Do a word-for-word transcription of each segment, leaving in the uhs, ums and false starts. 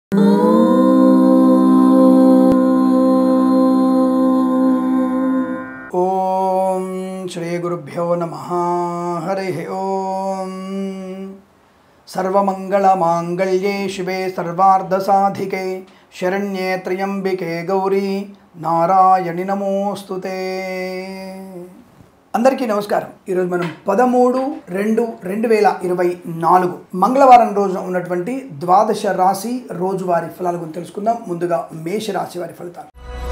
ఓం శ్రీ గురుభ్యో నమః. హరి ఓం. సర్వమంగళమాంగళ్యే శివే సర్వార్ధసాధికే శరణ్యే త్ర్యంబికే గౌరీ నారాయణి నమోస్తుతే. అందరికీ నమస్కారం. ఈరోజు మనం పదమూడు రెండు రెండు వేల ఇరవై నాలుగు మంగళవారం రోజున ఉన్నటువంటి ద్వాదశ రాశి రోజువారి ఫలాల గురించి తెలుసుకుందాం. ముందుగా మేషరాశి వారి ఫలితాలు.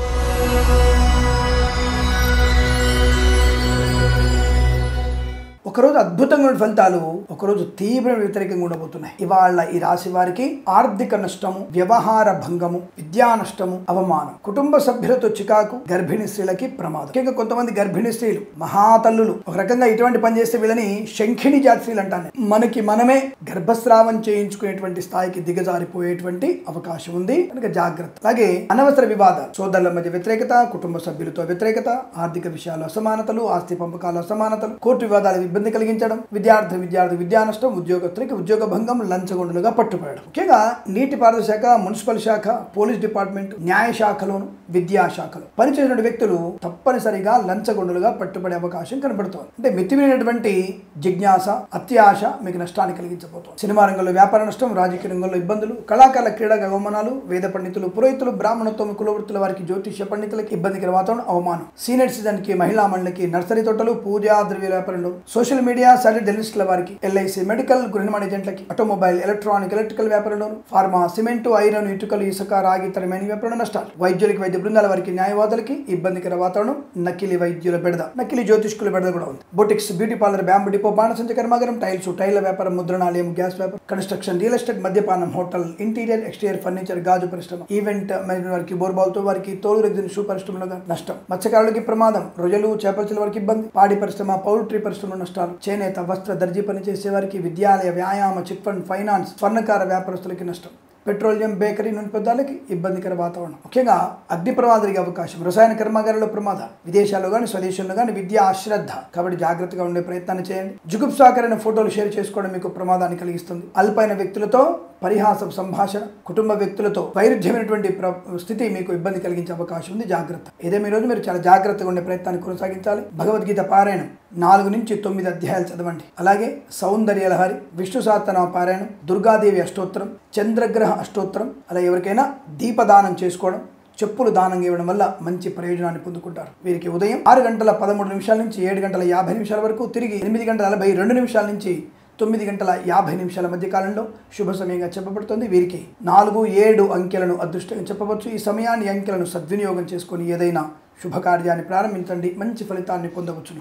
ఒకరోజు అద్భుతంగా ఉన్న ఫలితాలు, ఒకరోజు తీవ్ర వ్యతిరేకంగా ఉండబోతున్నాయి. ఇవాళ ఈ రాశి వారికి ఆర్థిక నష్టము, వ్యవహార భంగము, విద్యా నష్టము, అవమానం, కుటుంబ సభ్యులతో చికాకు, గర్భిణీ స్త్రీలకి ప్రమాదం. ముఖ్యంగా కొంతమంది గర్భిణీ స్త్రీలు మహాతల్లులు ఒక రకంగా ఇటువంటి పని చేస్తే వీళ్ళని శంఖిణి జాతి స్త్రీలు అంటాను. మనకి మనమే గర్భస్రావం చేయించుకునేటువంటి స్థాయికి దిగజారిపోయేటువంటి అవకాశం ఉంది కనుక జాగ్రత్త. అలాగే అనవసర వివాదాలు, సోదరుల మధ్య వ్యతిరేకత, కుటుంబ సభ్యులతో వ్యతిరేకత, ఆర్థిక విషయాలు అసమానతలు, ఆస్తి పంపకాలు అసమానతలు, కోర్టు వివాదాలు ఇబ్బంది కలిగించడం, విద్యార్థి విద్యార్థి విద్యా నష్టం, ఉద్యోగస్తులకి ఉద్యోగ భంగం, లంచగొండులుగా పట్టుబడడం. ముఖ్యంగా నీటిపారుదల శాఖ, మున్సిపల్ శాఖ, పోలీస్ డిపార్ట్మెంట్, న్యాయ శాఖలోను, విద్యా శాఖలో పనిచేసిన వ్యక్తులు తప్పనిసరిగా లంచగొండులుగా పట్టుబడే అవకాశం కనబడుతోంది. అంటే మితిమీరినటువంటి జిజ్ఞాస, అత్యాశ మీకు నష్టాన్ని కలిగించబోతోంది. సినిమా రంగంలో వ్యాపార నష్టం, రాజకీయ రంగంలో ఇబ్బందులు, కళాకారుల క్రీడా అవమానాలు, వేద పండితులు, పురోహితులు, బ్రాహ్మణత్వం, కులవృత్తుల వారికి, జ్యోతిష్య పండితులకి ఇబ్బందికర వాతావరణం, అవమానం. సీనియర్ సిటిజన్ కి, మహిళా మండలికి, నర్సరీ తోటలు, పూజా ద్రవ్య వ్యాపారంలో, సోషల్ మీడియా, సాలిడ్ జర్నలిస్టుల వారికి, ఎల్ఐసి, మెడికల్, గృహ నిర్మాణ ఏజెంట్లకి, ఆటోమొబైల్, ఎలక్ట్రానిక్, ఎలక్ట్రికల్ వ్యాపారంలోను, ఫార్మా, సిమెంటు, ఐరన్, ఇటుకలు, ఇసుక, రాగి తరమైన వ్యాపారంలో నష్టాలు. వైద్యులకి, వైద్య బృందాల వారికి, న్యాయవాదులకి ఇబ్బందికర వాతావరణం, నకిలీ వైద్యుల బెడద, నకిలీ జ్యోతిష్కుల బెడద కూడా ఉంది. Boutiques, beauty parlour, bamboo depot, బాణసంచ కర్మాగారం, టైల్స్, టైల్ వ్యాపారం, ముద్రణాలయం, గ్యాస్ వ్యాపారం, కన్స్ట్రక్షన్, రియల్ ఎస్టేట్, మద్యపానం, హోటల్, ఇంటీరియర్, ఎక్స్టీరియర్ ఫర్నిచర్, గాజు పరిశ్రమ, ఈవెంట్ మేనేజ్మెంట్ వారికి, బోర్బాల్తో వారికి, తోలు రెగ్జిన్ షూ పరిశ్రమలో నష్టం. మత్స్యకారులకి ప్రమాదం, రొయ్యలు, చేపల వారికి ఇబ్బంది, పాడి పరిశ్రమ, పౌల్ట్రీ పరిశ్రమలో నష్టాలు. చేనేత, వస్త్ర, దర్జీ పనిచేసే వారికి, విద్యాలయ, వ్యాయామ, చిట్ ఫండ్, ఫైనాన్స్, స్వర్ణకార వ్యాపారస్తులకి నష్టం. పెట్రోలియం, బేకరీ, నూనె పదార్థాలకి ఇబ్బందికర వాతావరణం. ముఖ్యంగా అగ్ని ప్రమాదం జరిగే అవకాశం, రసాయన కర్మాగారాల్లో ప్రమాదం, విదేశాల్లో కానీ స్వదేశంలో కానీ విద్యా అశ్రద్ధ కాబట్టి జాగ్రత్తగా ఉండే ప్రయత్నాన్ని చేయండి. జుగుప్సాకరైన ఫోటోలు షేర్ చేసుకోవడం మీకు ప్రమాదాన్ని కలిగిస్తుంది. అల్పైన వ్యక్తులతో పరిహాసం, సంభాషణ, కుటుంబ వ్యక్తులతో వైరుధ్యమైనటువంటి స్థితి మీకు ఇబ్బంది కలిగించే అవకాశం ఉంది. జాగ్రత్త. ఏదేమి రోజు మీరు చాలా జాగ్రత్తగా ఉండే ప్రయత్నాన్ని కొనసాగించాలి. భగవద్గీత పారాయణం నాలుగు నుంచి తొమ్మిది అధ్యాయాలు చదవండి. అలాగే సౌందర్య లహరి, విష్ణు సహస్రనామ పారాయణం, దుర్గాదేవి అష్టోత్తరం, చంద్రగ్రహ అష్టోత్తరం, అలా ఎవరికైనా దీపదానం చేసుకోవడం, చెప్పులు దానంగా ఇవ్వడం వల్ల మంచి ప్రయోజనాన్ని పొందుకుంటారు. వీరికి ఉదయం ఆరు గంటల పదమూడు నిమిషాల నుంచి ఏడు గంటల యాభై నిమిషాల వరకు, తిరిగి ఎనిమిది గంటల నలభై రెండు నిమిషాల నుంచి తొమ్మిది గంటల యాభై నిమిషాల మధ్య కాలంలో శుభ సమయంగా చెప్పబడుతుంది. వీరికి నాలుగు ఏడు అంకెలను అదృష్టంగా చెప్పవచ్చు. ఈ సమయాన్ని, అంకెలను సద్వినియోగం చేసుకొని ఏదైనా శుభకార్యాన్ని ప్రారంభించండి, మంచి ఫలితాన్ని పొందవచ్చును.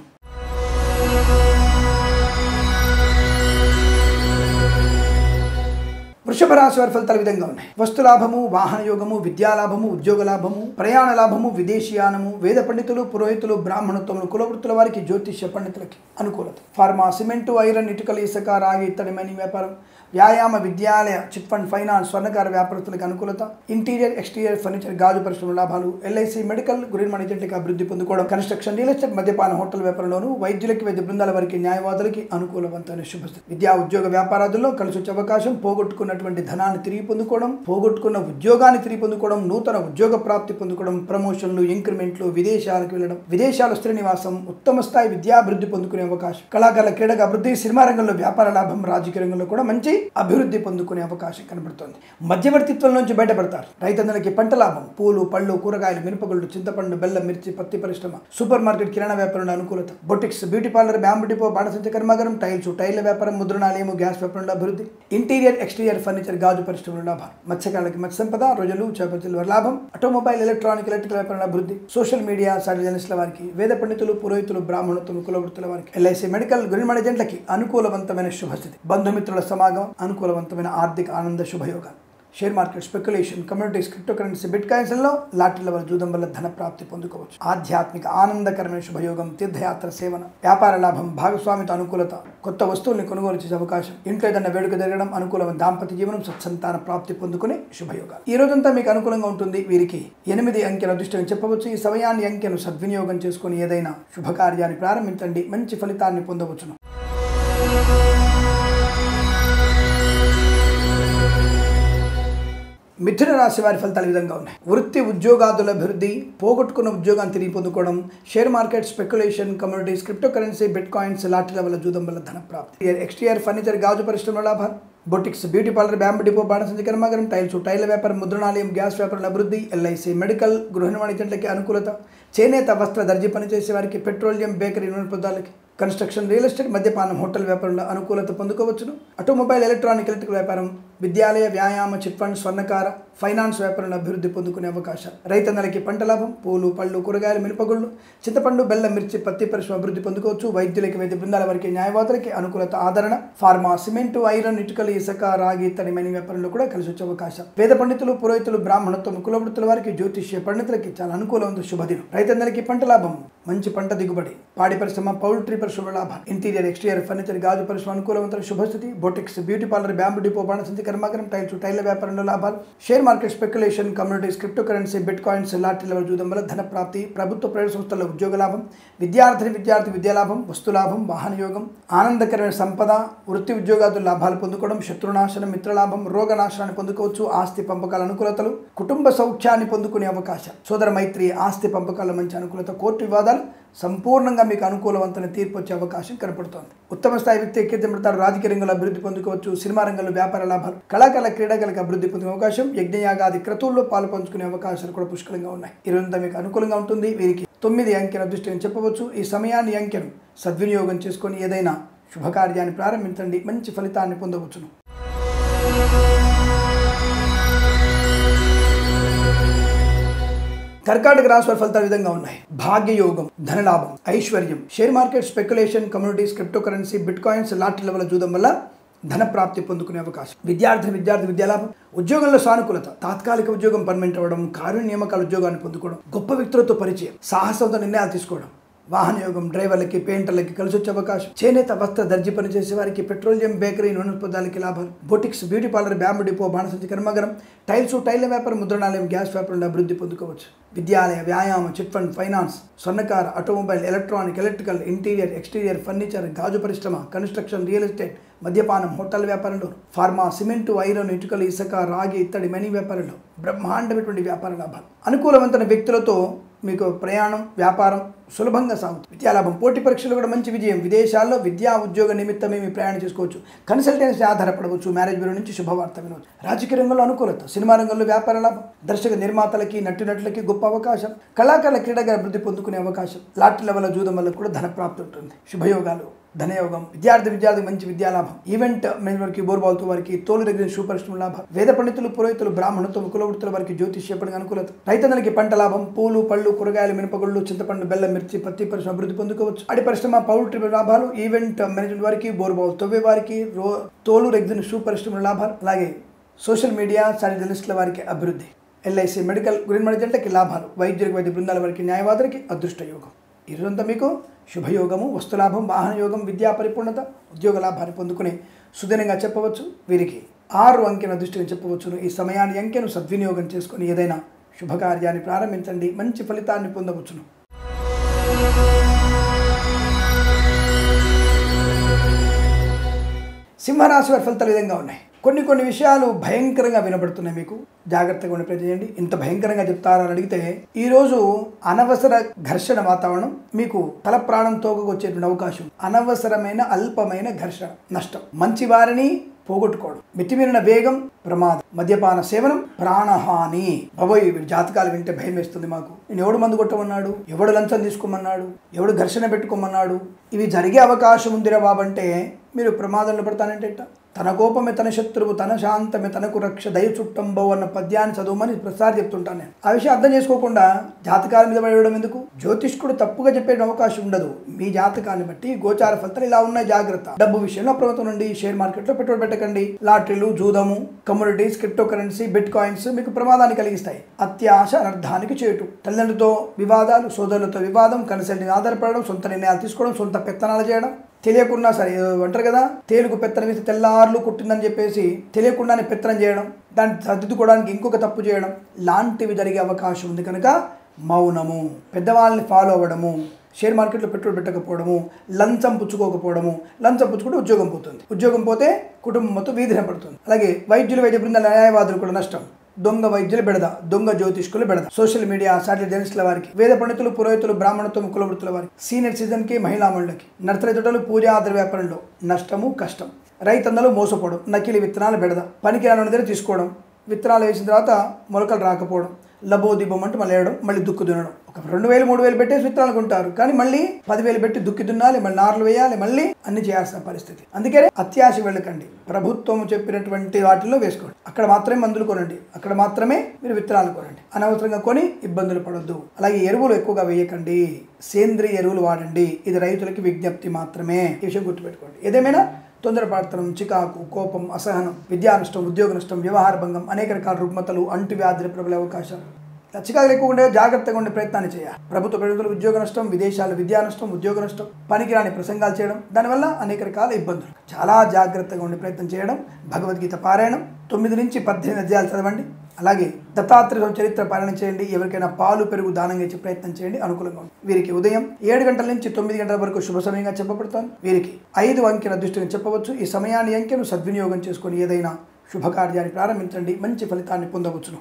వృషభ రాశి వారి ఫలితాలు విధంగా ఉన్నాయి. వస్తు లాభము, వాహన యోగము, విద్యాలాభము, ఉద్యోగ లాభము, ప్రయాణ లాభము, విదేశీయానము, వేద పండితులు, పురోహితులు, బ్రాహ్మణత్వములు, కులవృత్తుల వారికి, జ్యోతిష్య పండితులకి అనుకూలత. ఫార్మా, సిమెంటు, ఐరన్, ఇటుకలు, ఇసుక, రాగి ఇత్తడి మైని వ్యాపారం, వ్యాయామ, విద్యాలయ, చిట్ ఫండ్, ఫైనాన్స్, స్వర్ణకార వ్యాపారస్తులకు అనుకూలత. ఇంటీరియర్, ఎక్స్టీరియర్ ఫర్నిచర్, గాజు పరిశ్రమ లాభాలు. ఎల్ఐసి, మెడికల్, గృహ నిర్మాణ ఏజెంట్లకి అభివృద్ధి పొందుకోవడం. కన్స్ట్రక్షన్, రియల్ ఎస్టేట్, మద్యపాన, హోటల్ వ్యాపారంలోను, వైద్యులకి, వైద్య బృందాల వారికి, న్యాయవాదులకి అనుకూలవంతమైన శుభస్థితి. విద్యా, ఉద్యోగ వ్యాపారాదుల్లో కలిసి వచ్చే అవకాశం. పోగొట్టుకున్నటువంటి ధనాన్ని తిరిగి పొందుకోవడం, పోగొట్టుకున్న ఉద్యోగాన్ని తిరిగి పొందుకోవడం, నూతన ఉద్యోగ ప్రాప్తి పొందుకోవడం, ప్రమోషన్లు, ఇంక్రిమెంట్లు, విదేశాలకు వెళ్ళడం, విదేశాల స్థిర నివాసం, ఉత్తమ స్థాయి విద్యాభివృద్ధి పొందుకునే అవకాశం. కళాకారుల క్రీడగా అభివృద్ధి, సినిమా రంగంలో వ్యాపార లాభం, రాజకీయ రంగంలో కూడా మంచి అభివృద్ధి పొందుకునే అవకాశం కనబడుతోంది. మధ్యవర్తిత్వం నుంచి బయటపడతారు. రైతన్నలకి పంట లాభం, పూలు, పళ్ళు, కూరగాయలు, మినపగుళ్ళు, చింతపండు, బెల్లం, మిర్చి, పత్తి పరిశ్రమ, సూపర్ మార్కెట్, కిరాణా వ్యాపారంలో అనుకూలత. Boutiques, beauty parlour, bamboo depot, బాణసంచ కర్మాగారం, టైల్స్, టైల్ వ్యాపారం, ముద్రణాలయము, గ్యాస్ వ్యాపారంలో అభివృద్ధి. ఇంటీరియర్, ఎక్స్టీరియర్ ఫర్నిచర్, గాజు పరిశ్రమలో లాభాలు. మత్స్యకారులకి మత్స్య సంపద, రొయ్యలు, చేపల లాభం. ఆటోమొబైల్, ఎలక్ట్రానిక్, ఎలక్ట్రికల్ వ్యాపారంలో అభివృద్ధి. సోషల్ మీడియా, సాటిలైట్ జర్నలిస్టుల వారికి, వేద పండితులు, పురోహితులు, బ్రాహ్మణత్వం, కులవృత్తుల వారికి, ఎల్ఐసి, మెడికల్, గృహ నిర్మాణ ఏజెంట్లకి అనుకూలవంతమైన శుభస్థితి. బంధుమిత్రుల సమాగమం, అనుకూలవంతమైన ఆర్థిక ఆనంద శుభయోగాలు. Share market, speculation, communities, crypto currency, bit కాయిన్స్లో లాటరీల వల్ల, జూదం వల్ల ధన ప్రాప్తి పొందుకోవచ్చు. ఆధ్యాత్మిక ఆనందకరమైన శుభయోగం, తీర్థయాత్ర సేవన, వ్యాపార లాభం, భాగస్వామితో అనుకూలత, కొత్త వస్తువుల్ని కొనుగోలు చేసే అవకాశం, ఇంట్లో ఏదైనా వేడుక జరగడం, అనుకూలం, దాంపత్య జీవనం, సత్సంతాన ప్రాప్తి పొందుకునే శుభయోగాలు. ఈ రోజంతా మీకు అనుకూలంగా ఉంటుంది. వీరికి ఎనిమిది అంకెల అదృష్టం చెప్పవచ్చు. ఈ సమయాన్ని, అంకెను సద్వినియోగం చేసుకుని ఏదైనా శుభకార్యాన్ని ప్రారంభించండి, మంచి ఫలితాన్ని పొందవచ్చును. మిథున రాశి వారి ఫలితాలు ఈ విధంగా ఉన్నాయి. వృత్తి ఉద్యోగాదుల అభివృద్ధి, పోగొట్టుకున్న ఉద్యోగాన్ని తిరిగి పొందుకోవడం, share market, speculation, communities, crypto currency, bit coins, లాటరీల వల్ల జూదం వల్ల ధన ప్రాప్తి, ఎక్స్టీఆర్ ఫర్నిచర్, గాజు పరిశ్రమల లాభాలు, boutiques, beauty parlour, bamboo depot, బాణసంచి కర్మాగారం, టైల్స్, టైల్ వ్యాపారం, ముద్రణాలయం, గ్యాస్ వ్యాపారాల అభివృద్ధి, ఎల్ఐసి, మెడికల్, గృహ వాణిజ్యాలకి అనుకూలత, చేనేత, వస్త్ర, దర్జీ పనిచేసే వారికి, పెట్రోలియం, బేకరీ, నూనె పదార్థాలకి, కన్స్ట్రక్షన్, రియల్ ఎస్టేట్, మద్యపానం, హోటల్ వ్యాపారంలో అనుకూలత పొందుకోవచ్చును. ఆటోమొబైల్, ఎలక్ట్రానిక్, ఎలక్ట్రికల్ వ్యాపారం, విద్యాలయ, వ్యాయామ, చిట్ ఫండ్, స్వర్ణకార, ఫైనాన్స్ వ్యాపారంలో అభివృద్ధి పొందుకునే అవకాశం. రైతన్నలకి పంట లాభం, పూలు, పళ్ళు, కూరగాయలు, మినపగుళ్ళు, చింతపండు, బెల్లం, మిర్చి, పత్తి పరిశ్రమ అభివృద్ధి పొందుకోవచ్చు. వైద్యులకి, వైద్య బృందాల వారికి, న్యాయవాదులకి అనుకూలత, ఆదరణ, ఫార్మా, సిమెంటు, ఐరన్, ఇటుకలు, ఇసుక, రాగి, తడిమైన వ్యాపారంలో కూడా కలిసి వచ్చే అవకాశం. వేద పండితులు, పురోహితులు, బ్రాహ్మణత్వం, కులవృత్తుల వారికి, జ్యోతిష్య పండితులకి చాలా అనుకూలమైన శుభదినం. రైతన్నలకి పంట లాభం, మంచి పంట దిగుబడి, పాడి పరిశ్రమ, పౌల్ట్రీ పరిశ్రమ లాభం, ఇంటీరియర్, ఎక్స్టీరియర్ ఫర్నిచర్, గాజు పరిశ్రమ అనుకూలవంతమైన శుభస్థితి, boutiques, beauty parlour, bamboo depot, బాణసంచి కర్మాగారం, టైల్స్, టైల్ వ్యాపారంలో లాభాలు, share market, speculation, communities, crypto currency, bit coins, లాటరీల వల్ల జూదం వల్ల ధన ప్రాప్తి, ప్రభుత్వ ప్రైవేట్ సంస్థల్లో ఉద్యోగ లాభం, విద్యార్థిని విద్యార్థి విద్యా లాభం, వస్తు లాభం, వాహన యోగం, ఆనందకరమైన సంపద, వృత్తి ఉద్యోగాదుల లాభాలు పొందుకోవడం, శత్రునాశనం, మిత్రలాభం, రోగనాశనాన్ని పొందుకోవచ్చు. ఆస్తి పంపకాల అనుకూలతలు, కుటుంబ సౌఖ్యాన్ని పొందుకునే అవకాశం, సోదర మైత్రి, ఆస్తి పంపకాల మంచి అనుకూలత, కోర్టు వివాదాలు సంపూర్ణంగా మీకు అనుకూలవంతమైన తీర్పు వచ్చే అవకాశం కనపడుతోంది. ఉత్తమ స్థాయి వ్యక్తి కీర్తింపడతారు. రాజకీయ రంగంలో అభివృద్ధి పొందుకోవచ్చు. సినిమా రంగంలో వ్యాపార లాభాలు, కళాకారుల, క్రీడాకారులకు అభివృద్ధి పొందే అవకాశం, యజ్ఞయాగాది క్రతువుల్లో పాలు పంచుకునే అవకాశాలు కూడా పుష్కలంగా ఉన్నాయి. ఈ రోజంతా మీకు అనుకూలంగా ఉంటుంది. వీరికి తొమ్మిది అంకెల అదృష్టం చెప్పవచ్చు. ఈ సమయాన్ని అంకెను సద్వినియోగం చేసుకొని ఏదైనా శుభకార్యాన్ని ప్రారంభించండి, మంచి ఫలితాన్ని పొందవచ్చును. కర్కాటక రాశి వారి ఫలితాలు విధంగా ఉన్నాయి. భాగ్యయోగం, ధనలాభం, ఐశ్వర్యం, share market, speculation, communities, crypto currency, bit coins, లాటరీల వల్ల జూదం వల్ల ధన ప్రాప్తి పొందుకునే అవకాశం. విద్యార్థి విద్యార్థి విద్యాలాభం, ఉద్యోగంలో సానుకూలత, తాత్కాలిక ఉద్యోగం పర్మనెంట్ అవ్వడం, కార్య నియామకాల ఉద్యోగాన్ని పొందుకోవడం, గొప్ప వ్యక్తులతో పరిచయం, సాహసంతో నిర్ణయాలు తీసుకోవడం, వాహన యోగం, డ్రైవర్లకి, పెయింటర్లకి కలిసి వచ్చే అవకాశం, చేనేత, వస్త్ర, దర్జీ పనిచేసే వారికి, పెట్రోలియం, బేకరీ, నూనె పదార్థాలకి లాభాలు, boutiques, beauty parlour, bamboo depot, బాణసంచి కర్మాగారం, టైల్స్, టైల్ వ్యాపారం, ముద్రణాలయం, గ్యాస్ వ్యాపారంలో అభివృద్ధి పొందుకోవచ్చు. విద్యాలయ, వ్యాయామ, చిట్ ఫండ్, ఫైనాన్స్, స్వర్ణకార, automobile, electronic, electrical, interior, exterior furniture, గాజు పరిశ్రమ, కన్స్ట్రక్షన్, రియల్ ఎస్టేట్, మద్యపానం, హోటల్ వ్యాపారంలో, ఫార్మా, సిమెంటు, ఐరన్, ఇటుకలు, ఇసుక, రాగి, ఇత్తడి, మనీ వ్యాపారంలో బ్రహ్మాండమైనటువంటి వ్యాపార లాభాలు, అనుకూలవంతమైన వ్యక్తులతో మీకు ప్రయాణం, వ్యాపారం సులభంగా సాగుతుంది. విద్యాలాభం, పోటీ పరీక్షలు కూడా మంచి విజయం, విదేశాల్లో విద్యా ఉద్యోగ నిమిత్తమే మీ ప్రయాణం చేసుకోవచ్చు. కన్సల్టెన్సీ ఆధారపడవచ్చు. మ్యారేజ్ బ్యూరో నుంచి శుభవార్త వినవచ్చు. రాజకీయ రంగంలో అనుకూలత, సినిమా రంగంలో వ్యాపార లాభం, దర్శక నిర్మాతలకి, నటునటులకి గొప్ప అవకాశం, కళాకారుల, క్రీడగా అభివృద్ధి పొందుకునే అవకాశం, లాటరీల వల్ల జూదం వల్ల కూడా ధన ప్రాప్తి ఉంటుంది. శుభయోగాలు, ధనయోగం, విద్యార్థి విద్యార్థి మంచి విద్యాలాభం, ఈవెంట్ మేనేజ్మెంట్కి, బోర్బాల్తో వారికి, తోలు దగ్గర సూపరిశ్రమ లాభం, వేద పండితులు, పురోహితులు, బ్రాహ్మణత్వం, కులవృత్తుల వారికి, జ్యోతిష్యపడిన అనుకూలత, రైతన్నలకి పంట లాభం, పూలు, పళ్ళు, కూరగాయలు, మినపగుళ్ళు, చింతపండు, బెల్లం, మిర్చి, పత్తి పరిశ్రమ అభివృద్ధి పొందుకోవచ్చు. అడి పరిశ్రమ, పౌల్ట్రీ లాభాలు, ఈవెంట్ మేనేజ్మెంట్ వారికి, బోర్బాల్ తవ్వే వారికి, రో తోలు రెగ్జిన్ షూ పరిశ్రమ లాభాలు, అలాగే సోషల్ మీడియా, సారీ జర్నలిస్టుల వారికి అభివృద్ధి, ఎల్ఐసి, మెడికల్, గురి మణిజంటకి లాభాలు, వైద్యులకు, వైద్య బృందాల వారికి, న్యాయవాదులకి అదృష్ట యోగం. ఈరోజంతా మీకు శుభయోగము, వస్తులాభం, వాహన యోగం, విద్యా పరిపూర్ణత, ఉద్యోగ లాభాన్ని పొందుకునే సుదినంగా చెప్పవచ్చు. వీరికి ఆరు అంకెను అదృష్టంగా చెప్పవచ్చును. ఈ సమయాన్ని అంకెను సద్వినియోగం చేసుకుని ఏదైనా శుభకార్యాన్ని ప్రారంభించండి, మంచి ఫలితాన్ని పొందవచ్చును. సింహరాశి వారి ఫలితాలు విధంగా ఉన్నాయి. కొన్ని కొన్ని విషయాలు భయంకరంగా వినబడుతున్నాయి. మీకు జాగ్రత్తగా ఉండి ప్రయత్నం చేయండి. ఇంత భయంకరంగా చెప్తారని అడిగితే, ఈరోజు అనవసర ఘర్షణ వాతావరణం మీకు తల ప్రాణం తోగొచ్చేటువంటి అవకాశం, అనవసరమైన అల్పమైన ఘర్షణ, నష్టం, మంచి వారిని పోగొట్టుకోవడం, మితిమీరిన వేగం, ప్రమాదం, మద్యపాన సేవనం, ప్రాణహాని. బాబోయ్, వీడి జాతకాలు వింటే భయం వేస్తుంది మాకు. నేను ఎవడు మందు కొట్టమన్నాడు, ఎవడు లంచం తీసుకోమన్నాడు, ఎవడు ఘర్షణ పెట్టుకోమన్నాడు, ఇవి జరిగే అవకాశం ఉందిరా బాబంటే మీరు ప్రమాదంలో పడతానంటే తన కోపమే తన శత్రువు, తన శాంతమే తనకు రక్ష, దయ చుట్టంబో అన్న పద్యాన్ని చదువుమని ప్రతిసారి చెప్తుంటాను నేను. ఆ విషయం అర్థం చేసుకోకుండా జాతకాల మీద పడేయడం ఎందుకు? జ్యోతిష్కుడు తప్పుగా చెప్పే అవకాశం ఉండదు. మీ జాతకాన్ని బట్టి గోచార ఫలితాలు ఇలా ఉన్నాయి, జాగ్రత్త. డబ్బు విషయంలో అప్రమత్తం నుండి, షేర్ మార్కెట్లో పెట్టుబడి పెట్టకండి. లాటరీలు, జూదము, communities, crypto currency, bit coins మీకు ప్రమాదాన్ని కలిగిస్తాయి. అత్యాశ అనర్థానికి చేటు, తల్లిదండ్రులతో వివాదాలు, సోదరులతో వివాదం, కన్సల్టింగ్ ఆధారపడడం, సొంత నిర్ణయాలు తీసుకోవడం, సొంత పెత్తనాలు చేయడం, తెలియకుండా సరే అంటారు కదా, తేలుకు పెత్తనం వేసి తెల్లార్లు కుట్టిందని చెప్పేసి తెలియకుండానే పెత్తనం చేయడం, దాన్ని సర్దిద్దుకోవడానికి ఇంకొక తప్పు చేయడం లాంటివి జరిగే అవకాశం ఉంది. కనుక మౌనము, పెద్దవాళ్ళని ఫాలో అవ్వడము, షేర్ మార్కెట్లో పెట్టుబడి పెట్టకపోవడము, లంచం పుచ్చుకోకపోవడము. లంచం పుచ్చుకుంటే ఉద్యోగం పోతుంది, ఉద్యోగం పోతే కుటుంబం మొత్తం వీధిన పడుతుంది. అలాగే వైద్యులు, వైద్య బృందాల, న్యాయవాదులు కూడా నష్టం. దొంగ వైద్యులు బెడద, దొంగ జ్యోతిష్కులు బెడద. సోషల్ మీడియా సాటిలైట్ జర్నలిస్టుల వారికి, వేద పండితులు, పురోహితులు, బ్రాహ్మణత్వం, కులవృత్తుల వారికి, సీనియర్ సిటిజన్ కి, మహిళా మండలికి, నర్సరీ తోటలు, పూజా ఆధార వ్యాపారంలో నష్టము కష్టం. రైతందరూ మోసపోవడం, నకిలీ విత్తనాలు బెడద, పనికి రాని దగ్గర తీసుకోవడం, విత్తనాలు వేసిన తర్వాత మొలకలు రాకపోవడం, లబోదిబం అంటూ మళ్ళీ వేయడం, మళ్ళీ దుక్కు దున్నడం. ఒక రెండు వేలు మూడు వేలు పెట్టేసి విత్తనాలు కొంటారు, కానీ మళ్ళీ పదివేలు పెట్టి దుక్కి దున్నాలి, మళ్ళీ నార్లు వేయాలి, మళ్ళీ అన్ని చేయాల్సిన పరిస్థితి. అందుకనే అత్యాశ వెళ్ళకండి, ప్రభుత్వం చెప్పినటువంటి వాటిల్లో వేసుకోండి. అక్కడ మాత్రమే మందులు కొనండి, అక్కడ మాత్రమే మీరు విత్తనాలు కొనండి. అనవసరంగా కొని ఇబ్బందులు పడొద్దు. అలాగే ఎరువులు ఎక్కువగా వేయకండి, సేంద్రియ ఎరువులు వాడండి. ఇది రైతులకి విజ్ఞప్తి మాత్రమే, ఈ విషయం గుర్తుపెట్టుకోండి. ఏదేమైనా తొందరపడతనం, చికాకు, కోపం, అసహనం, విద్యా నష్టం, ఉద్యోగ నష్టం, వ్యవహార భంగం, అనేక రకాల రుగ్మతలు, అంటువ్యాధులు ప్రబలే అవకాశాలు. చికాకులు ఎక్కువ ఉండే జాగ్రత్తగా ఉండే ప్రయత్నాన్ని చేయాలి. ప్రభుత్వ ప్రజలు ఉద్యోగ నష్టం, విదేశాల విద్యా నష్టం, ఉద్యోగ నష్టం, పనికిరాని ప్రసంగాలు చేయడం, దానివల్ల అనేక రకాల ఇబ్బందులు. చాలా జాగ్రత్తగా ఉండే ప్రయత్నం చేయడం. భగవద్గీత పారాయణం తొమ్మిది నుంచి పద్దెనిమిది అధ్యాయాలు చదవండి. అలాగే దత్తాత్రేయ చరిత్ర పాలన చేయండి. ఎవరికైనా పాలు పెరుగు దానంగా ఇచ్చే ప్రయత్నం చేయండి, అనుకూలంగా ఉంది. వీరికి ఉదయం ఏడు గంటల నుంచి తొమ్మిది గంటల వరకు శుభ సమయంగా చెప్పబడుతోంది. వీరికి ఐదు అంకెల దృష్టిగా చెప్పవచ్చు. ఈ సమయాన్ని అంకెను సద్వినియోగం చేసుకొని ఏదైనా శుభకార్యాన్ని ప్రారంభించండి, మంచి ఫలితాన్ని పొందవచ్చును.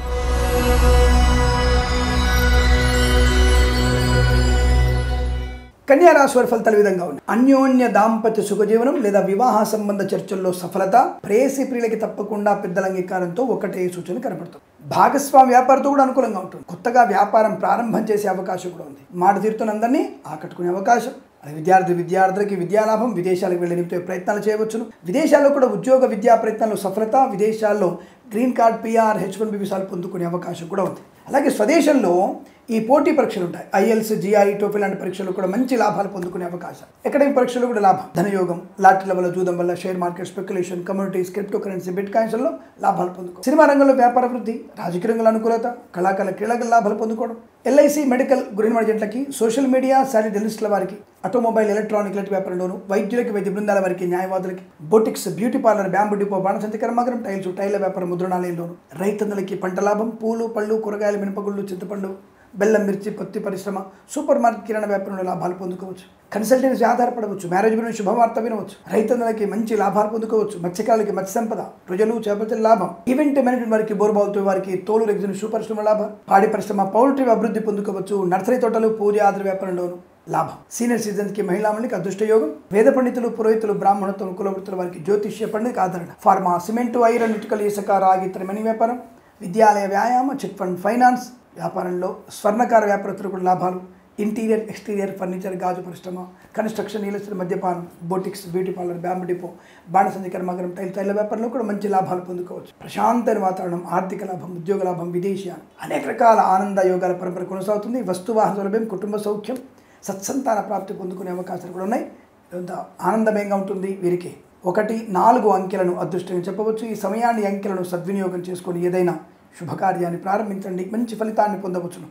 కన్యా రాశి వారి ఫలితాలు విధంగా ఉన్నాయి. అన్యోన్య దాంపత్య సుఖజీవనం లేదా వివాహ సంబంధ చర్చల్లో సఫలత. ప్రేయసి ప్రియులకి తప్పకుండా పెద్దల అంగీకారంతో ఒకటే సూచన కనబడుతుంది. భాగస్వామి వ్యాపారంతో కూడా అనుకూలంగా ఉంటుంది. కొత్తగా వ్యాపారం ప్రారంభం చేసే అవకాశం కూడా ఉంది. మాట తీరుతున్న అందరినీ ఆకట్టుకునే అవకాశం. విద్యార్థి విద్యార్థులకి విద్యాలాభం. విదేశాలకు వెళ్ళే నిమిత్తం ప్రయత్నాలు చేయవచ్చును. విదేశాల్లో కూడా ఉద్యోగ విద్యా ప్రయత్నాల్లో సఫలత. విదేశాల్లో green card, PR, H one B వీసాలు పొందుకునే అవకాశం కూడా ఉంది. అలాగే స్వదేశంలో ఈ పోటీ పరీక్షలు ఉంటాయి. ఐఎల్స్, జిఐ, టోఫెల్ లాంటి పరీక్షలు కూడా మంచి లాభాలు పొందుకునే అవకాశం. ఎకడమిక్ పరీక్షలు కూడా లాభం. ధనయోగం, లాటరీల వల్ల, జూదం వల్ల, share market, speculation, communities, crypto currency, bit కాయిన్స్లో లాభాలు పొందుకో. సినిమా రంగంలో వ్యాపార వృద్ధి, రాజకీయ రంగంలో అనుకూలత, కళాకారుల క్రీడల లాభాలు పొందుకోవడం. ఎల్ఐసి, మెడికల్, గృహిణి ఏజెంట్లకి, సోషల్ మీడియా సాటిలైట్ జర్నలిస్టుల వారికి, ఆటోమొబైల్, ఎలక్ట్రానిక్ ఎలక్ట్రిక్ వ్యాపారంలోను, వైద్యులకి, వైద్య బృందాల వారికి, న్యాయవాదులకి, boutiques, beauty parlour, bamboo depot, బాణసంచి కర్మాగారం, టైల్స్, టైల్ల వ్యాపారం, ముద్రణాలయంలోను, రైతన్నలకి పంట లాభం, పూలు, పళ్ళు, కూరగాయలు, మినపగుళ్ళు, చింతపండు, బెల్లం, మిర్చి, పత్తి పరిశ్రమ, సూపర్ మార్కెట్, కిరాణా వ్యాపారంలో లాభాలు పొందుకోవచ్చు. కన్సల్టెన్సీ ఆధారపడవచ్చు. మ్యారేజ్ గురించి శుభవార్త వినవచ్చు. రైతన్నలకి మంచి లాభాలు పొందుకోవచ్చు. మత్స్యకారులకి మత్స్య సంపద, ప్రజలు, చేపల లాభం. ఈవెంట్ మేనేజ్మెంట్ వారికి, బోర్బాల్తో వారికి, తోలు రెగ్జిన్ షూ పరిశ్రమ లాభం. పాడి పరిశ్రమ, పౌల్ట్రీ అభివృద్ధి పొందుకోవచ్చు. నర్సరీ తోటలు, పూజ ఆధార వ్యాపారంలోను లాభం. సీనియర్ సిటిజన్స్కి, మహిళా మండలికి అదృష్ట యోగం. వేద పండితులు, పురోహితులు, బ్రాహ్మణత్వం, కులవృత్తుల వారికి జ్యోతిష్య పండితులకు ఆదరణ. ఫార్మా, సిమెంటు, ఐరన్, ఇటుకలు, ఇసుక, రాగి, ఇతరమని వ్యాపారం. విద్యాలయ, వ్యాయామ, చిట్ ఫండ్, ఫైనాన్స్ వ్యాపారంలో, స్వర్ణకార వ్యాపారస్తులు కూడా లాభాలు. ఇంటీరియర్, ఎక్స్టీరియర్, ఫర్నిచర్, గాజు పరిశ్రమ, కన్స్ట్రక్షన్, రియల్ ఎస్టేట్, మద్యపానం, boutiques, beauty parlour, bamboo depot, బాణసంచి కర్మాగారం, టైల్ తైల వ్యాపారంలో కూడా మంచి లాభాలు పొందుకోవచ్చు. ప్రశాంతమైన వాతావరణం, ఆర్థిక లాభం, ఉద్యోగ లాభం, విదేశీయాలు, అనేక రకాల ఆనంద యోగాల పరంపర కొనసాగుతుంది. వస్తువాహన సౌలభ్యం, కుటుంబ సౌఖ్యం, సత్సంతాన ప్రాప్తి పొందుకునే అవకాశాలు కూడా ఉన్నాయి. ఇదంతా ఆనందమయంగా ఉంటుంది. వీరికి ఒకటి నాలుగు అంకెలను అదృష్టంగా చెప్పవచ్చు. ఈ సమయాన్ని అంకెలను సద్వినియోగం చేసుకొని ఏదైనా శుభకార్యాన్ని ప్రారంభించండి, మంచి ఫలితాన్ని పొందవచ్చును.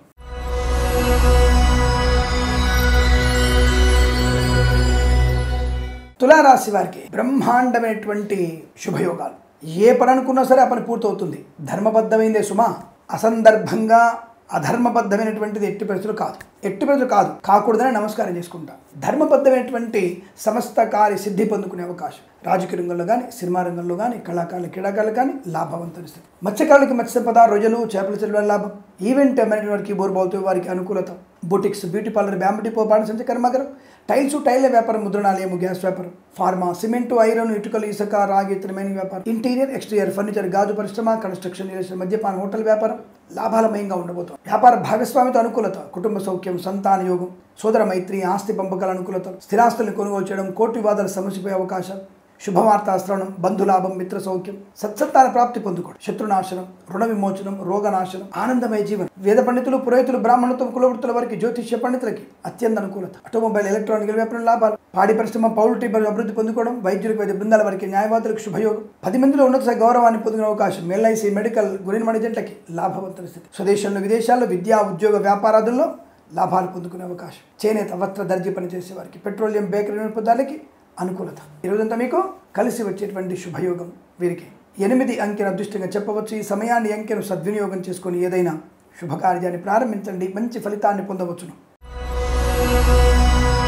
తులారాశి వారికి బ్రహ్మాండమైనటువంటి శుభయోగాలు. ఏ పని అనుకున్నా సరే ఆ పని పూర్తవుతుంది. ధర్మబద్ధమైందే సుమా. అసందర్భంగా అధర్మబద్ధమైనటువంటిది ఎట్టి పరిస్థితులు కాదు. ఎట్టి పరిస్థితులు కాదు కాకూడదని నమస్కారం చేసుకుంటా. ధర్మబద్ధమైనటువంటి సమస్త కార్య సిద్ధి పొందుకునే అవకాశం. రాజకీయ రంగంలో కానీ, సినిమా రంగంలో కానీ, కళాకారులు, క్రీడాకారులు కానీ లాభవంతరిస్తుంది. మత్స్యకారులకి మత్స్య సంపద, రొయ్యలు, చేపల చెరువుల లాభం. ఈవెంట్ మేనేజ్మెంట్ వారికి, బోర్బాల్తో వారికి అనుకూలత. Boutiques, beauty parlour, bamboo depot, బాణసంచి కర్మాగారం, టైల్స్, టైల్ల వ్యాపారం, ముద్రణాలయము, గ్యాస్ వ్యాపారం, ఫార్మా, సిమెంటు, ఐరన్, ఇటుకలు, ఇసుక, రాగి, ఇతరమైన వ్యాపారం. ఇంటీరియర్, ఎక్స్టీరియర్, ఫర్నిచర్, గాజు పరిశ్రమ, కన్స్ట్రక్షన్, రియల్ ఎస్టేట్, మద్యపానం, హోటల్ వ్యాపారం లాభాలమయంగా ఉండబోతుంది. వ్యాపార భాగస్వామితో అనుకూలత, కుటుంబ సౌఖ్యం, సంతాన యోగం, సోదర మైత్రి, ఆస్తి పంపకాల అనుకూలత, స్థిరాస్తులను కొనుగోలు చేయడం, కోర్టు వివాదాలు సమస్యపోయే అవకాశం, శుభవార్త శ్రవణం, బంధులాభం, మిత్ర సౌఖ్యం, సత్సత్తాన ప్రాప్తి పొందుకోవడం, శత్రునాశనం, రుణ విమోచనం, రోగనాశనం, ఆనందమయ జీవనం. వేద పండితులు, పురోహితులు, బ్రాహ్మణత్వం, కులవృత్తుల వారికి, జ్యోతిష్య పండితులకి అత్యంత అనుకూలత. ఆటోమొబైల్, ఎలక్ట్రానిక్ వ్యాపారం లాభాలు. పాడి పరిశ్రమ, పౌల్ట్రీ అభివృద్ధి పొందుకోవడం. వైద్యులకు, వైద్య బృందాల వారికి, న్యాయవాదులకు శుభయోగం. పది మందిలో ఉన్నత గౌరవాన్ని పొందుకునే అవకాశం. ఎల్ఐసి, మెడికల్, గృహిణి ఏజెంట్లకి లాభవంతర స్థితి. స్వదేశంలో, విదేశాల్లో విద్యా, ఉద్యోగ, వ్యాపారాదుల్లో లాభాలు పొందుకునే అవకాశం. చేనేత, వస్త్ర, దర్జీ పనిచేసే వారికి, పెట్రోలియం, బేకరీ నిరుపదాలకి అనుకూలత. ఈరోజంతా మీకు కలిసి వచ్చేటువంటి శుభయోగం. వీరికి ఎనిమిది అంకెను అదృష్టంగా చెప్పవచ్చు. ఈ సమయాన్ని అంకెను సద్వినియోగం చేసుకొని ఏదైనా శుభకార్యాన్ని ప్రారంభించండి, మంచి ఫలితాన్ని పొందవచ్చును.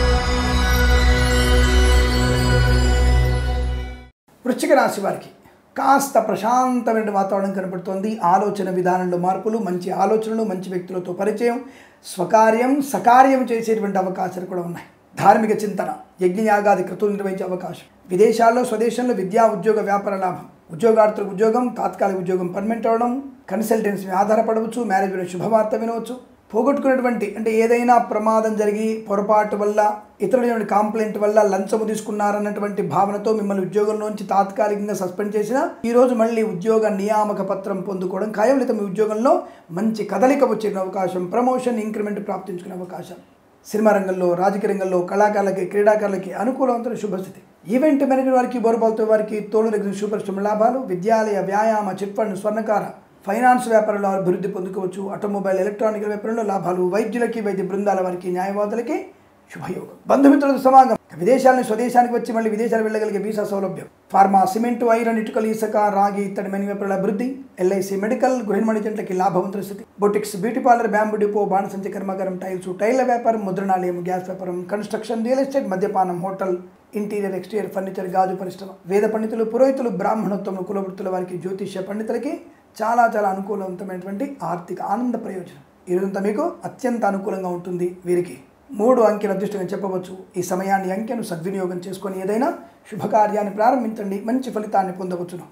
వృశ్చిక రాశి వారికి కాస్త ప్రశాంతమైన వాతావరణం కనబడుతోంది. ఆలోచన విధానంలో మార్పులు, మంచి ఆలోచనలు, మంచి వ్యక్తులతో పరిచయం, స్వకార్యం సకార్యం చేసేటువంటి అవకాశాలు కూడా ఉన్నాయి. ధార్మిక చింతన, యజ్ఞయాగాది క్రతువులు నిర్వహించే అవకాశం. విదేశాల్లో స్వదేశంలో విద్యా ఉద్యోగ వ్యాపార లాభం. ఉద్యోగార్థులకు ఉద్యోగం, తాత్కాలిక ఉద్యోగం పర్మనెంట్ అవ్వడం, కన్సల్టెన్సీ ఆధారపడవచ్చు, మ్యారేజ్ వినే శుభవార్త వినవచ్చు. పోగొట్టుకున్నటువంటి అంటే ఏదైనా ప్రమాదం జరిగి పొరపాటు వల్ల ఇతరుల కాంప్లైంట్ వల్ల లంచము తీసుకున్నారన్నటువంటి భావనతో మిమ్మల్ని ఉద్యోగంలోంచి తాత్కాలికంగా సస్పెండ్ చేసిన ఈరోజు మళ్ళీ ఉద్యోగ నియామక పత్రం పొందుకోవడం ఖాయం. లేదా మీ ఉద్యోగంలో మంచి కదలిక వచ్చే అవకాశం, ప్రమోషన్, ఇంక్రిమెంట్ ప్రాప్తించుకునే అవకాశం. సినిమా రంగంలో, రాజకీయ రంగంలో, కళాకారులకి, క్రీడాకారులకి అనుకూలవంతుల శుభస్థితి. ఈవెంట్ మేనేజర్ వారికి, బోర్బాల్తో వారికి తోలు రెగ్గిన సూపర్ లాభాలు. విద్యాలయ, వ్యాయామ, చిట్ ఫండ్, స్వర్ణకార, ఫైనాన్స్ వ్యాపారంలో అభివృద్ధి పొందుకోవచ్చు. ఆటోమొబైల్, ఎలక్ట్రానిక్ వ్యాపారంలో లాభాలు. వైద్యులకి, వైద్య బృందాల వారికి, న్యాయవాదులకి శుభయోగం. బంధుమిత్రులతో సమాగం. విదేశాల నుంచి స్వదేశానికి వచ్చి మళ్ళీ విదేశాలు వెళ్ళగలిగే వీసా సౌలభ్యం. ఫార్మా, సిమెంటు, ఐరన్, ఇటుకలు, ఇసుక, రాగి ఇత్తడి మెని వ్యాపారాల అభివృద్ధి. ఎల్ఐసి, మెడికల్, గృహిణి జంటలకి లాభవంతుల స్థితి. Boutiques, beauty parlour, bamboo depot, బాణసంచి కర్మాగారం, టైల్స్, టైళ్ల వ్యాపారం, ముద్రణాలయం, గ్యాస్ వ్యాపారం, కన్స్ట్రక్షన్, రియల్ ఎస్టేట్, మద్యపానం, హోటల్, ఇంటీరియర్, ఎక్స్టీరియర్ ఫర్నిచర్, గాజు పరిశ్రమ. వేద పండితులు, పురోహితులు, బ్రాహ్మణోత్తములు, కులవృత్తుల వారికి, జ్యోతిష్య పండితులకి చాలా చాలా అనుకూలవంతమైనటువంటి ఆర్థిక ఆనంద ప్రయోజనం. ఈరోజంతా మీకు అత్యంత అనుకూలంగా ఉంటుంది. వీరికి మూడు అంకెల అదృష్టంగా చెప్పవచ్చు. ఈ సమయాన్ని, అంకెను సద్వినియోగం చేసుకొని ఏదైనా శుభకార్యాన్ని ప్రారంభించండి, మంచి ఫలితాన్ని పొందవచ్చును.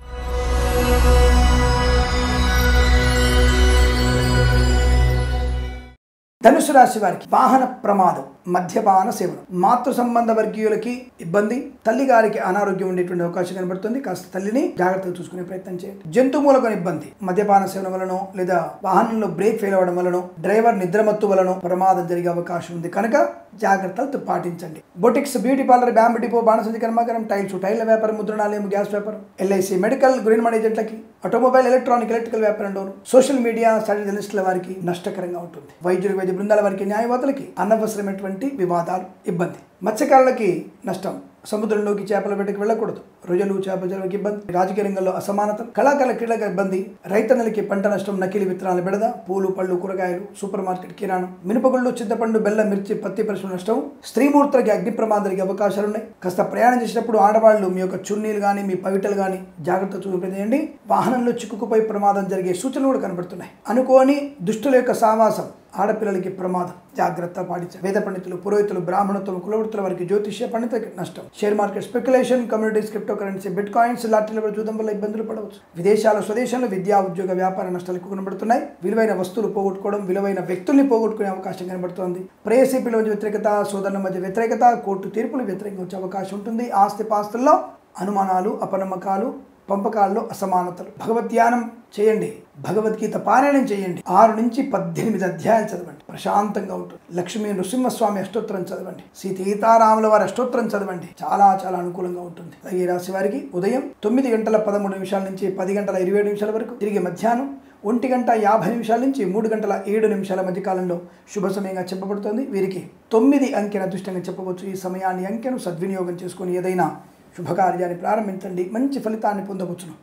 ధనుసు రాశి వారికి వాహన ప్రమాదం, మద్యపాన సేవనం, మాతృ సంబంధ వర్గీయులకి ఇబ్బంది, తల్లి గారికి అనారోగ్యం ఉండేటువంటి అవకాశం కనబడుతుంది. కాస్త తల్లిని జాగ్రత్తగా చూసుకునే ప్రయత్నం చేయండి. జంతు మూలకం ఇబ్బంది, మద్యపాన సేవనం వలన లేదా వాహనంలో బ్రేక్ ఫెయిల్ అవ్వడం వలన, డ్రైవర్ నిద్రమత్తు వలన ప్రమాదం జరిగే అవకాశం ఉంది కనుక జాగ్రత్తలు పాటించండి. Boutiques, beauty parlour, bamboo depot, బాణసంచి కర్మాగారం, టైల్స్, టైళ్ల వ్యాపారం, ముద్రణాలయం, గ్యాస్ వ్యాపారం, ఎల్ఐసి, మెడికల్, గృహిణి ఏజెంట్లకి, ఆటోమొబైల్, ఎలక్ట్రానిక్, ఎలక్ట్రికల్ వ్యాపారంలోను, సోషల్ మీడియా, జర్నలిస్టుల వారికి నష్టకరంగా ఉంటుంది. వైద్యులు, వైద్య బృందాల వారికి, న్యాయవాదులకి అనవసరమైనటువంటి వివాదాలు, ఇబ్బంది. మత్స్యకారులకి నష్టం, సముద్రంలోకి చేపల వేటకి వెళ్ళకూడదు. రొయ్యలు, చేపల చెరువుకి ఇబ్బంది. రాజకీయ రంగంలో అసమానతలు, కళాకారుల క్రీడలకు ఇబ్బంది. రైతన్నలకి పంట నష్టం, నకిలీ విత్తనాల బెడద, పూలు, పళ్ళు, కూరగాయలు, సూపర్ మార్కెట్ కిరాణం, మినపగుళ్ళు, చింతపండు, బెల్లం, మిర్చి, పత్తి పరిశ్రమ నష్టం. స్త్రీమూర్తులకి అగ్ని ప్రమాదాలకి అవకాశాలు ఉన్నాయి. కాస్త ప్రయాణం చేసేటప్పుడు ఆడవాళ్ళు మీ యొక్క చున్నీలు కానీ, మీ పవిటలు కానీ జాగ్రత్త చూపించేయండి. వాహనంలో చిక్కుకుపోయి ప్రమాదం జరిగే సూచనలు కూడా కనబడుతున్నాయి. అనుకోని దుష్టుల యొక్క సావాసం, ఆడపిల్లలకి ప్రమాదం, జాగ్రత్త పాటించాలి. వేద పండితులు, పురోహితులు, బ్రాహ్మణత్వం, కులవృత్తుల వారికి, జ్యోతిష్య పండితులకి నష్టం. Share market, speculation, communities, crypto currency, bit coins, లాటరీల చూడడం వల్ల ఇబ్బందులు పడవచ్చు. విదేశాల, స్వదేశంలో విద్యా ఉద్యోగ వ్యాపార నష్టాలు ఎక్కువ కనబడుతున్నాయి. విలువైన వస్తువులు పోగొట్టుకోవడం, విలువైన వ్యక్తుల్ని పోగొట్టుకునే అవకాశం కనబడుతోంది. ప్రేయసీపీల మధ్య వ్యతిరేకత, సోదరుల మధ్య వ్యతిరేకత, కోర్టు తీర్పులు వ్యతిరేకంగా వచ్చే అవకాశం ఉంటుంది. ఆస్తి పాస్తుల్లో అనుమానాలు, అపనమ్మకాలు, పంపకాల్లో అసమానతలు. భగవద్ధ్యానం చేయండి, భగవద్గీత పారాయణం చేయండి. ఆరు నుంచి పద్దెనిమిది అధ్యాయాలు చదవండి, ప్రశాంతంగా ఉంటుంది. లక్ష్మీ నృసింహస్వామి అష్టోత్తరం చదవండి, సీతారాముల వారి అష్టోత్తరం చదవండి, చాలా చాలా అనుకూలంగా ఉంటుంది. ఈ రాశి వారికి ఉదయం తొమ్మిది గంటల పదమూడు నిమిషాల నుంచి పది గంటల ఇరవై ఏడు నిమిషాల వరకు, తిరిగి మధ్యాహ్నం ఒంటి గంట యాభై నిమిషాల నుంచి మూడు గంటల ఏడు నిమిషాల మధ్య కాలంలో శుభ సమయంగా చెప్పబడుతోంది. వీరికి తొమ్మిది అంకెన అదృష్టంగా చెప్పవచ్చు. ఈ సమయాన్ని, అంకెను సద్వినియోగం చేసుకుని ఏదైనా శుభకార్యాన్ని ప్రారంభించండి, మంచి ఫలితాన్ని పొందవచ్చును.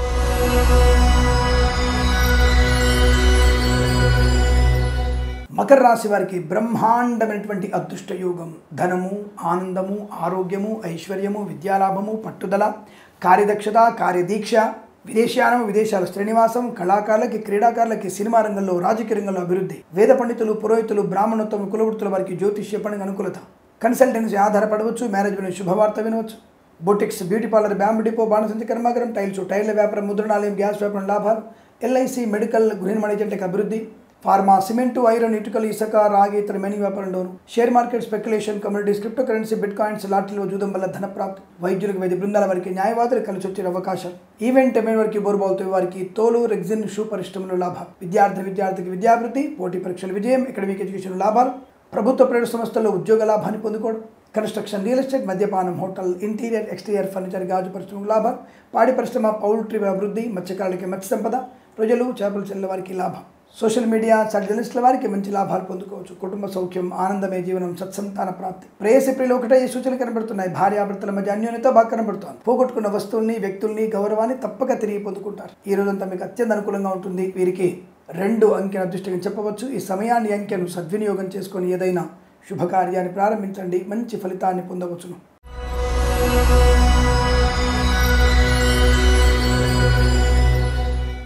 మకర రాశి వారికి బ్రహ్మాండమైనటువంటి అదృష్ట యోగం, ధనము, ఆనందము, ఆరోగ్యము, ఐశ్వర్యము, విద్యాలాభము, పట్టుదల, కార్యదక్షత, కార్యదీక్ష, విదేశానం, విదేశాల శ్రీనివాసం, కళాకారులకి, క్రీడాకారులకి, సినిమా రంగంలో, రాజకీయ రంగంలో అభివృద్ధి. వేద పండితులు, పురోహితులు, బ్రాహ్మణోత్తమ, కులవృత్తుల వారికి జ్యోతిష్య పండుగ అనుకూలత. కన్సల్టెన్సీ ఆధారపడవచ్చు, మ్యారేజ్ వినే శుభవార్త వినవచ్చు. Boutiques, beauty parlour, bamboo depot, బాణసంచి కర్మాగారం, టైల్స్, టైళ్ల వ్యాపారం, ముద్రణాలయం, గ్యాస్ వ్యాపారం లాభాలు. ఎల్ఐసి, మెడికల్, గృహిణి ఏజెంట్లకు అభివృద్ధి. ఫార్మా, సిమెంటు, ఐరన్, ఇటుకలు, ఇసుక, రాగి ఇతర మెనీ వ్యాపారంలోను, share market, speculation, communities, crypto currency, bit coins, లాటరీలో జూదం వల్ల ధన ప్రాప్తి. వైద్యులకు, వైద్య బృందాల వారికి, న్యాయవాదులు కలిసి వచ్చే అవకాశం. ఈవెంట్ మేనేజర్ వారికి, బోర్బాల్తో వారికి తోలు రెగ్జిన్ షూ పరిశ్రమలో లాభాలు. విద్యార్థి విద్యార్థికి విద్యాభివృద్ధి, పోటీ పరీక్షల విజయం, అకాడమిక్ ఎడ్యుకేషన్ లాభాలు. ప్రభుత్వ ప్రైవేట్ సంస్థల్లో ఉద్యోగ లాభాన్ని పొందుకోవడం. కన్స్ట్రక్షన్, రియల్ ఎస్టేట్, మద్యపానం, హోటల్, ఇంటీరియర్, ఎక్స్టీరియర్ ఫర్నిచర్, గాజు పరిశ్రమ లాభాలు. పాడి పరిశ్రమ, పౌల్ట్రీ అభివృద్ధి. మత్స్యకారులకి మత్స్య సంపద, ప్రజలు, చేపల చెల్లెల వారికి లాభం. సోషల్ మీడియా, జర్నలిస్టుల వారికి మంచి లాభాలు పొందుకోవచ్చు. కుటుంబ సౌఖ్యం, ఆనందమే జీవనం, సత్సంతాన ప్రాప్తి. ప్రేయసిప్రిలో ఒకటే ఈ సూచనలు కనబడుతున్నాయి. భార్యాభర్తల మధ్య అన్యోన్యత బాగా కనబడుతోంది. పోగొట్టుకున్న వస్తువుల్ని, వ్యక్తుల్ని, గౌరవాన్ని తప్పక తిరిగి పొందుకుంటారు. ఈ రోజంతా మీకు అత్యంత అనుకూలంగా ఉంటుంది. వీరికి రెండు అంకెల అదృష్టంగా చెప్పవచ్చు. ఈ సమయాన్ని, అంకెను సద్వినియోగం చేసుకొని ఏదైనా శుభకార్యాన్ని ప్రారంభించండి, మంచి ఫలితాన్ని పొందవచ్చును.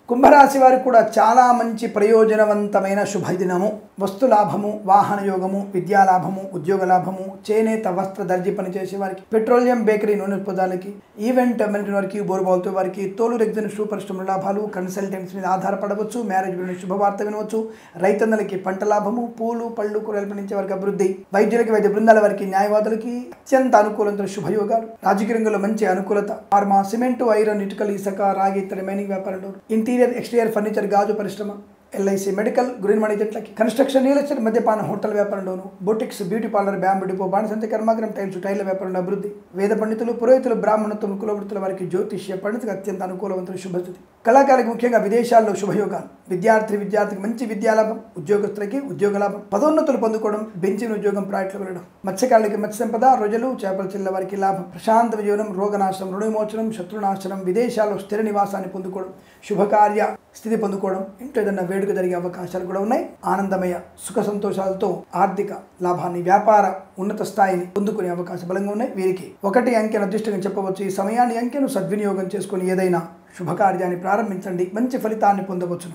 కుంభరాశి వారికి కూడా చాలా మంచి ప్రయోజనవంతమైన శుభదినము. వస్తు లాభము, వాహన యోగము, విద్యా లాభము, ఉద్యోగ లాభము, చేనేత వస్త్ర దర్జీ పనిచేసే వారికి, పెట్రోలియం బేకరీ నూనె ఉత్పత్తులకి, ఈవెంట్ అమెరికన్ వారికి, బోరుబాల్తో వారికి, తోలు రెగ్జిన్ షూ పరిశ్రమల లాభాలు, కన్సల్టెంట్స్ మీద ఆధారపడవచ్చు, మ్యారేజ్ గురించి శుభవార్త వినవచ్చు, రైతన్నలకి పంట లాభము, పూలు పళ్ళు కూరలు పండించే వారికి అభివృద్ధి, వైద్యులకి వైద్య బృందాల వారికి, న్యాయవాదులకి అత్యంత అనుకూలత శుభయోగాలు, రాజకీయ రంగంలో మంచి అనుకూలత, ఫార్మా, సిమెంటు, ఐరన్, ఇటుకలు, ఇసుక, రాగి, ఇతర మైనింగ్ వ్యాపారంలో, ఇంటీరియర్ ఎక్స్టీరియర్ ఫర్నిచర్, గాజు పరిశ్రమ, ఎల్ఐసి, మెడికల్, గ్రీన్ మనీ జట్లకి, కన్స్ట్రక్షన్, రియల్ ఎస్టేట్, మద్యపాన, హోటల్ వ్యాపారంలోను, boutiques, beauty parlour, bamboo depot, బాణసంతి కర్మాగారం, టైల్స్, టైల్ వ్యాపారంలో అభివృద్ధి, వేద పండితులు, పురోహితులు, బ్రాహ్మణత్వం, కులవృత్తుల వారికి, జ్యోతిష్య పండితులకు అత్యంత అనుకూలవంతుల శుభస్థితి, కళాకారులకు ముఖ్యంగా విదేశాల్లో శుభయోగాలు, విద్యార్థి విద్యార్థికి మంచి విద్యాలాభం, ఉద్యోగస్తులకి ఉద్యోగ లాభం, పదోన్నతులు పొందుకోవడం, బెంచిన ఉద్యోగం ప్రాజెక్టులు వెళ్ళడం, మత్స్యకారులకి మత్స్య సంపద, రొయ్యలు, చేపల చిల్ల వారికి లాభం, ప్రశాంత జీవనం, రోగనాశనం, రుణవిమోచనం, శత్రునాశనం, విదేశాల్లో స్థిర నివాసాన్ని పొందుకోవడం, శుభకార్య స్థితి పొందుకోవడం, ఇంట్లో ఏదైనా వేడుక జరిగే అవకాశాలు కూడా ఉన్నాయి. ఆనందమయ సుఖ సంతోషాలతో ఆర్థిక లాభాన్ని, వ్యాపార ఉన్నత స్థాయిని పొందుకునే అవకాశం బలంగా ఉన్నాయి. వీరికి ఒకటి అంకెను అదృష్టంగా చెప్పవచ్చు. ఈ సమయాన్ని అంకెను సద్వినియోగం చేసుకుని ఏదైనా శుభకార్యాన్ని ప్రారంభించండి, మంచి ఫలితాన్ని పొందవచ్చును.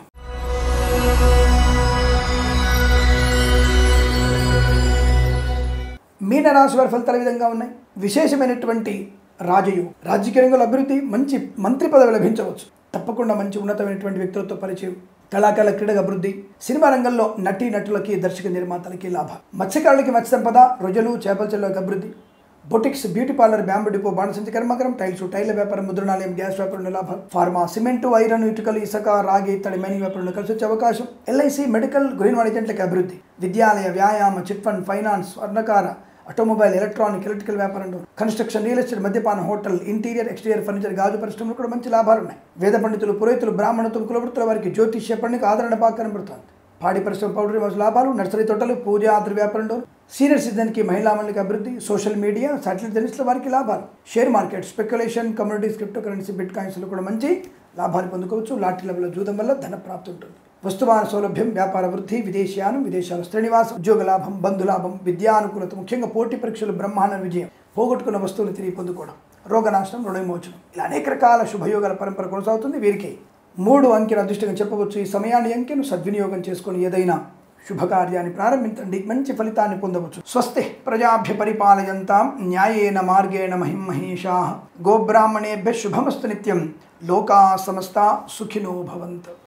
మీనరాశి వారి ఫలితాల విధంగా ఉన్నాయి. విశేషమైనటువంటి రాజయోగం, రాజకీయ రంగంలో అభివృద్ధి, మంచి మంత్రి పదవి లభించవచ్చు. తప్పకుండా మంచి ఉన్నతమైనటువంటి వ్యక్తులతో పరిచయం, కళాకారుల క్రీడగా అభివృద్ధి, సినిమా రంగంలో నటీ నటులకి, దర్శక నిర్మాతలకి లాభం, మత్స్యకారులకి మత్స్య సంపద, రొయ్యలు, చేపల చెరువులకు అభివృద్ధి, boutiques, beauty parlour, bamboo depot, బాణసంచి కర్మాగారం, టైల్స్, టైల్ వ్యాపారం, ముద్రణాలయం, గ్యాస్ వ్యాపారంలో లాభాలు, ఫార్మా, సిమెంటు, ఐరన్, ఇటుకలు, ఇసుక, రాగి, ఇత్తడి మైనింగ్ వ్యాపారంలో కలిసి వచ్చే అవకాశం, ఎల్ఐసి, మెడికల్, గ్రీన్ మనీ జట్లకి అభివృద్ధి, విద్యాలయ, వ్యాయామ, చిట్ ఫండ్, ఫైనాన్స్, స్వర్ణకార, ఆటోమొబైల్, ఎలక్ట్రానిక్, ఎలక్ట్రికల్ వ్యాపారంలో, కన్స్ట్రక్షన్, రియల్ ఎస్టేట్, మద్యపాన, హోటల్, ఇంటీరియర్ ఎక్స్టీరియర్ ఫర్నిచర్, గాజు పరిశ్రమలు కూడా మంచి లాభాలు ఉన్నాయి. వేద పండితులు, పురోహితులు, బ్రాహ్మణత్వం, కులవృత్తుల వారికి, జ్యోతిష్య పండితులకు ఆదరణ బాగా కనబడుతుంది. పాడి పరిశ్రమ, పౌడరీ మధ్య లాభాలు, నర్సరీ తోటలు, పూజ ఆద్ర వ్యాపారంలో, సీనియర్ సిటిజన్కి, మహిళా మండలికి అభివృద్ధి, సోషల్ మీడియా, సాటిలైట్ జర్నలిస్టుల వారికి లాభాలు, share market, speculation, communities, crypto currency, bit కాయిన్స్లో కూడా మంచి లాభాలు పొందుకోవచ్చు. లాటరీ లెవెల్లో జూదం వల్ల ధన ప్రాప్తి ఉంటుంది. వస్తువాన సౌలభ్యం, వ్యాపార వృద్ధి, విదేశీయానం, విదేశాల శ్రీనివాసం, ఉద్యోగ లాభం, బంధులాభం, విద్యానుకూలత, ముఖ్యంగా పోటీ పరీక్షలు బ్రహ్మాండ విజయం, పోగొట్టుకున్న వస్తువులు తిరిగి పొందుకోవడం, రోగనాశనం, రుణవిమోచనం, ఇలా అనేక రకాల శుభయోగాల పరంపర కొనసాగుతుంది. వీరికి మూడు అంకెను అదృష్టంగా చెప్పవచ్చు. ఈ సమయాన్ని అంకెను సద్వినియోగం చేసుకుని ఏదైనా శుభకార్యాన్ని ప్రారంభించండి, మంచి ఫలితాన్ని పొందవచ్చు. స్వస్తి ప్రజాభ్య పరిపాలయంతాం న్యాయేన మార్గేణ మహిం మహేషాః. గోబ్రాహ్మణేభ్యః శుభమస్తు నిత్యం. లోకా సమస్తా సుఖినో భవంతు.